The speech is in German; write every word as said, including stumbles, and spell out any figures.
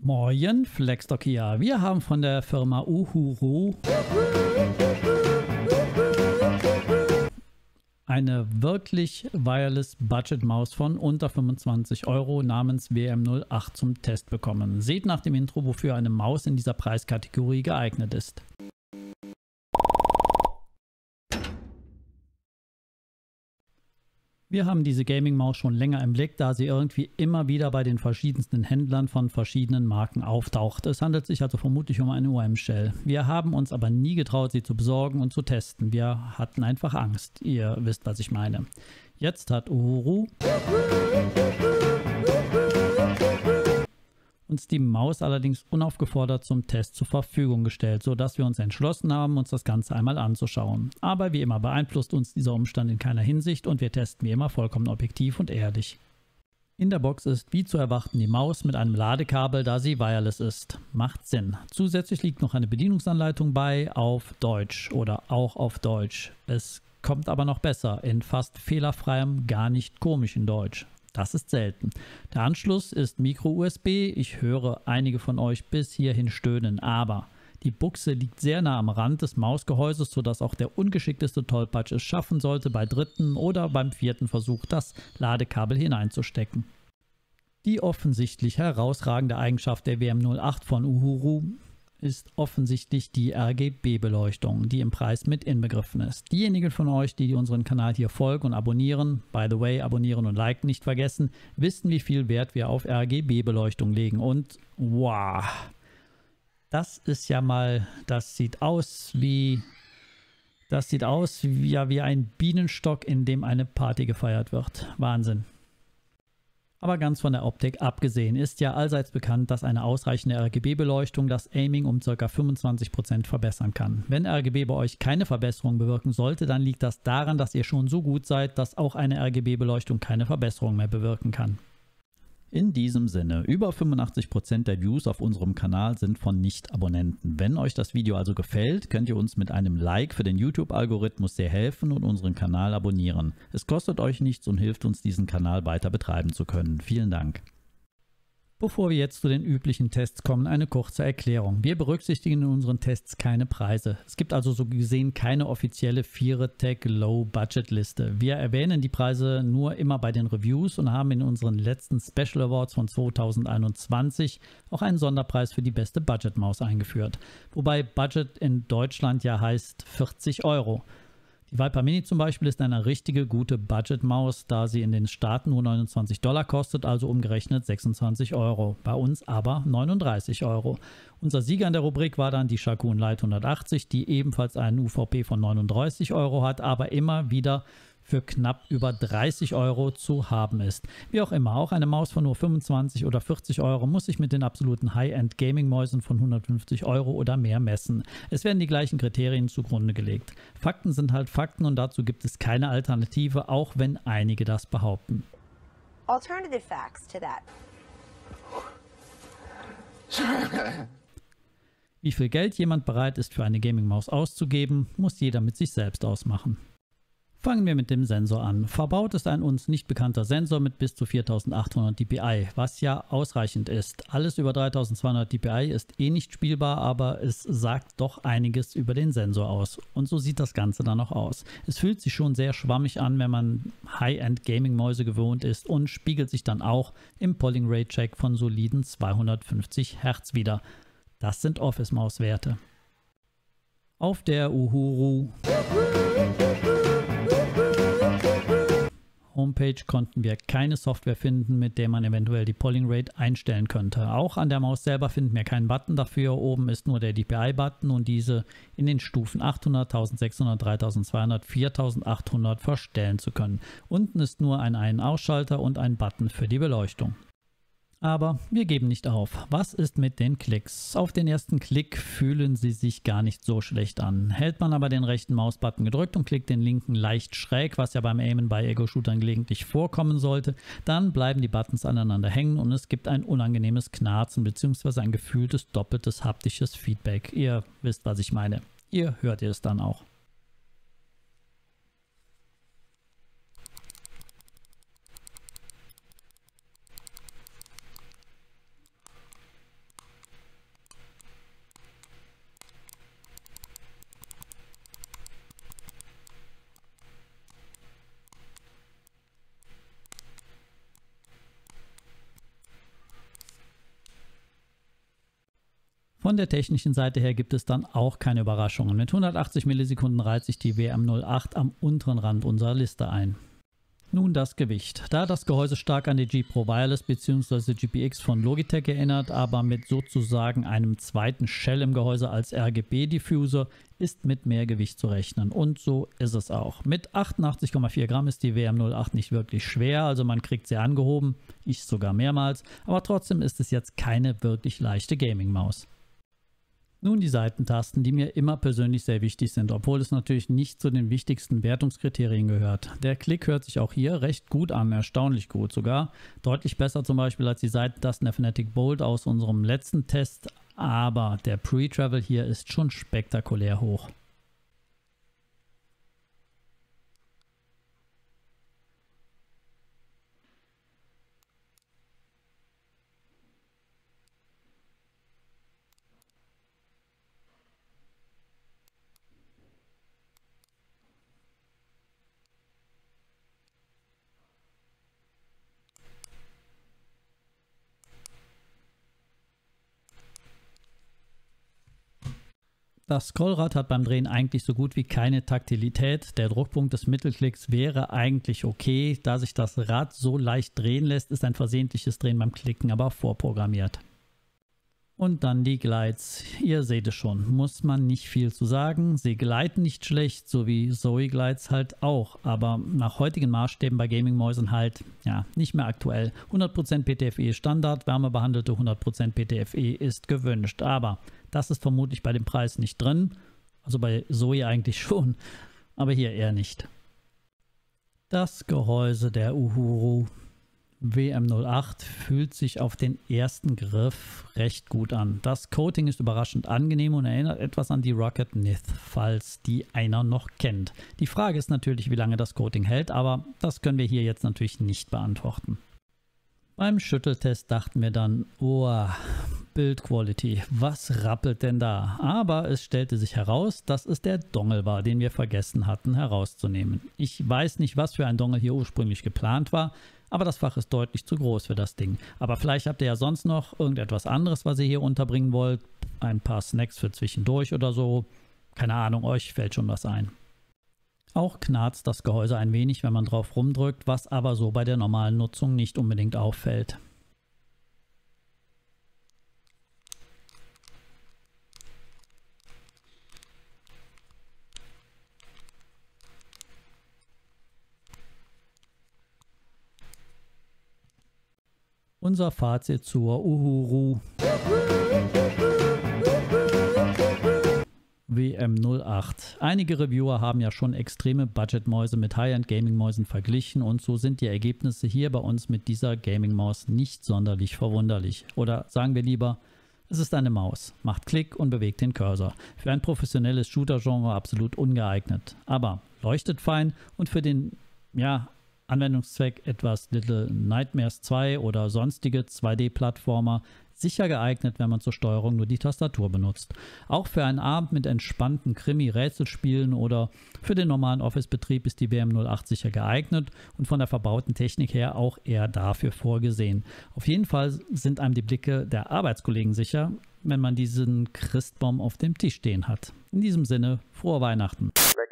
Moin, Flexdoc hier. Wir haben von der Firma Uhuru eine wirklich Wireless Budget Maus von unter fünfundzwanzig Euro namens W M null acht zum Test bekommen. Seht nach dem Intro, wofür eine Maus in dieser Preiskategorie geeignet ist. Wir haben diese Gaming-Maus schon länger im Blick, da sie irgendwie immer wieder bei den verschiedensten Händlern von verschiedenen Marken auftaucht. Es handelt sich also vermutlich um eine O M-Shell. Wir haben uns aber nie getraut, sie zu besorgen und zu testen. Wir hatten einfach Angst. Ihr wisst, was ich meine. Jetzt hat Uhuru uns die Maus allerdings unaufgefordert zum Test zur Verfügung gestellt, sodass wir uns entschlossen haben, uns das Ganze einmal anzuschauen. Aber wie immer beeinflusst uns dieser Umstand in keiner Hinsicht und wir testen wie immer vollkommen objektiv und ehrlich. In der Box ist wie zu erwarten die Maus mit einem Ladekabel, da sie wireless ist. Macht Sinn. Zusätzlich liegt noch eine Bedienungsanleitung bei, auf Deutsch oder auch auf Deutsch. Es kommt aber noch besser, in fast fehlerfreiem, gar nicht komischen Deutsch. Das ist selten. Der Anschluss ist Micro-U S B. Ich höre einige von euch bis hierhin stöhnen, aber die Buchse liegt sehr nah am Rand des Mausgehäuses, sodass auch der ungeschickteste Tollpatsch es schaffen sollte, bei dritten oder beim vierten Versuch das Ladekabel hineinzustecken. Die offensichtlich herausragende Eigenschaft der W M null acht von Uhuru ist offensichtlich die R G B-Beleuchtung, die im Preis mit inbegriffen ist. Diejenigen von euch, die unseren Kanal hier folgen und abonnieren, by the way, abonnieren und liken nicht vergessen, wissen, wie viel Wert wir auf R G B-Beleuchtung legen. Und wow, das ist ja mal, das sieht aus wie, das sieht aus wie, ja, wie ein Bienenstock, in dem eine Party gefeiert wird. Wahnsinn. Aber ganz von der Optik abgesehen ist ja allseits bekannt, dass eine ausreichende R G B-Beleuchtung das Aiming um ca. fünfundzwanzig Prozent verbessern kann. Wenn R G B bei euch keine Verbesserung bewirken sollte, dann liegt das daran, dass ihr schon so gut seid, dass auch eine R G B-Beleuchtung keine Verbesserung mehr bewirken kann. In diesem Sinne, über fünfundachtzig Prozent der Views auf unserem Kanal sind von Nicht-Abonnenten. Wenn euch das Video also gefällt, könnt ihr uns mit einem Like für den YouTube-Algorithmus sehr helfen und unseren Kanal abonnieren. Es kostet euch nichts und hilft uns, diesen Kanal weiter betreiben zu können. Vielen Dank. Bevor wir jetzt zu den üblichen Tests kommen, eine kurze Erklärung. Wir berücksichtigen in unseren Tests keine Preise. Es gibt also so gesehen keine offizielle Viretech Low Budget Liste. Wir erwähnen die Preise nur immer bei den Reviews und haben in unseren letzten Special Awards von zweitausendeinundzwanzig auch einen Sonderpreis für die beste Budget Maus eingeführt. Wobei Budget in Deutschland ja heißt vierzig Euro. Die Viper Mini zum Beispiel ist eine richtige gute Budget-Maus, da sie in den Staaten nur neunundzwanzig Dollar kostet, also umgerechnet sechsundzwanzig Euro. Bei uns aber neununddreißig Euro. Unser Sieger in der Rubrik war dann die Shakun Lite hundertachtzig, die ebenfalls einen U V P von neununddreißig Euro hat, aber immer wieder für knapp über dreißig Euro zu haben ist. Wie auch immer, auch eine Maus von nur fünfundzwanzig oder vierzig Euro muss sich mit den absoluten High-End Gaming-Mäusen von hundertfünfzig Euro oder mehr messen. Es werden die gleichen Kriterien zugrunde gelegt. Fakten sind halt Fakten und dazu gibt es keine Alternative, auch wenn einige das behaupten. Alternative facts to that. Wie viel Geld jemand bereit ist für eine Gaming-Maus auszugeben, muss jeder mit sich selbst ausmachen. Fangen wir mit dem Sensor an. Verbaut ist ein uns nicht bekannter Sensor mit bis zu viertausendachthundert D P I, was ja ausreichend ist. Alles über dreitausendzweihundert D P I ist eh nicht spielbar, aber es sagt doch einiges über den Sensor aus. Und so sieht das Ganze dann auch aus. Es fühlt sich schon sehr schwammig an, wenn man High-End Gaming-Mäuse gewohnt ist und spiegelt sich dann auch im Polling Rate Check von soliden zweihundertfünfzig Hertz wider. Das sind Office-Maus-Werte. Auf der Uhuru Homepage konnten wir keine Software finden, mit der man eventuell die Polling Rate einstellen könnte. Auch an der Maus selber finden wir keinen Button dafür. Oben ist nur der D P I-Button und diese in den Stufen achthundert, eintausendsechshundert, dreitausendzweihundert, viertausendachthundert verstellen zu können. Unten ist nur ein Ein-Ausschalter und ein Button für die Beleuchtung. Aber wir geben nicht auf. Was ist mit den Klicks? Auf den ersten Klick fühlen sie sich gar nicht so schlecht an. Hält man aber den rechten Mausbutton gedrückt und klickt den linken leicht schräg, was ja beim Aimen bei Ego-Shootern gelegentlich vorkommen sollte, dann bleiben die Buttons aneinander hängen und es gibt ein unangenehmes Knarzen bzw. ein gefühltes doppeltes haptisches Feedback. Ihr wisst, was ich meine. Ihr hört es dann auch. Von der technischen Seite her gibt es dann auch keine Überraschungen. Mit hundertachtzig Millisekunden reiht sich die W M null acht am unteren Rand unserer Liste ein. Nun das Gewicht. Da das Gehäuse stark an die G Pro Wireless bzw. G P X von Logitech erinnert, aber mit sozusagen einem zweiten Shell im Gehäuse als R G B-Diffuser, ist mit mehr Gewicht zu rechnen. Und so ist es auch. Mit achtundachtzig Komma vier Gramm ist die W M null acht nicht wirklich schwer, also man kriegt sie angehoben, ich sogar mehrmals, aber trotzdem ist es jetzt keine wirklich leichte Gaming-Maus. Nun die Seitentasten, die mir immer persönlich sehr wichtig sind, obwohl es natürlich nicht zu den wichtigsten Wertungskriterien gehört. Der Klick hört sich auch hier recht gut an, erstaunlich gut sogar. Deutlich besser zum Beispiel als die Seitentasten der Fnatic Bolt aus unserem letzten Test, aber der Pre-Travel hier ist schon spektakulär hoch. Das Scrollrad hat beim Drehen eigentlich so gut wie keine Taktilität. Der Druckpunkt des Mittelklicks wäre eigentlich okay. Da sich das Rad so leicht drehen lässt, ist ein versehentliches Drehen beim Klicken aber vorprogrammiert. Und dann die Glides. Ihr seht es schon, muss man nicht viel zu sagen. Sie gleiten nicht schlecht, so wie Zoe Glides halt auch. Aber nach heutigen Maßstäben bei Gaming-Mäusen halt, ja, nicht mehr aktuell. hundert Prozent P T F E ist Standard, wärmebehandelte hundert Prozent P T F E ist gewünscht. Aber das ist vermutlich bei dem Preis nicht drin. Also bei Zoe eigentlich schon, aber hier eher nicht. Das Gehäuse der Uhuru W M null acht fühlt sich auf den ersten Griff recht gut an. Das Coating ist überraschend angenehm und erinnert etwas an die Rocket Nith, falls die einer noch kennt. Die Frage ist natürlich, wie lange das Coating hält, aber das können wir hier jetzt natürlich nicht beantworten. Beim Schütteltest dachten wir dann, oh, Build Quality, was rappelt denn da? Aber es stellte sich heraus, dass es der Dongle war, den wir vergessen hatten herauszunehmen. Ich weiß nicht, was für ein Dongle hier ursprünglich geplant war, aber das Fach ist deutlich zu groß für das Ding. Aber vielleicht habt ihr ja sonst noch irgendetwas anderes, was ihr hier unterbringen wollt. Ein paar Snacks für zwischendurch oder so. Keine Ahnung, euch fällt schon was ein. Auch knarzt das Gehäuse ein wenig, wenn man drauf rumdrückt, was aber so bei der normalen Nutzung nicht unbedingt auffällt. Unser Fazit zur Uhuru W M null acht. Einige Reviewer haben ja schon extreme Budgetmäuse mit High-End-Gaming-Mäusen verglichen und so sind die Ergebnisse hier bei uns mit dieser Gaming-Maus nicht sonderlich verwunderlich. Oder sagen wir lieber, es ist eine Maus, macht Klick und bewegt den Cursor. Für ein professionelles Shooter-Genre absolut ungeeignet, aber leuchtet fein und für den, ja, Anwendungszweck etwas Little Nightmares zwei oder sonstige zwei D-Plattformer sicher geeignet, wenn man zur Steuerung nur die Tastatur benutzt. Auch für einen Abend mit entspannten Krimi-Rätselspielen oder für den normalen Office-Betrieb ist die W M null acht sicher geeignet und von der verbauten Technik her auch eher dafür vorgesehen. Auf jeden Fall sind einem die Blicke der Arbeitskollegen sicher, wenn man diesen Christbaum auf dem Tisch stehen hat. In diesem Sinne, frohe Weihnachten.